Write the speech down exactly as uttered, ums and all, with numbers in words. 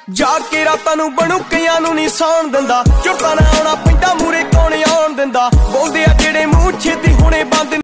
ਜਾ ਕੇ ਰਾਤਾਂ ਨੂੰ ਬਣੂ ਕਈਆਂ ਨੂੰ ਨਹੀਂ ਸੌਣ ਦਿੰਦਾ, ਝੁੱਟਾ ਨਾ ਆਉਣਾ ਪੈਂਦਾ ਮੂਰੇ ਕੌਣ ਆਉਣ ਦਿੰਦਾ, ਬੋਲਦੇ ਆ ਜਿਹੜੇ ਮੂੰਹ ਛੇਤੀ ਹੁਣੇ ਬੰਦ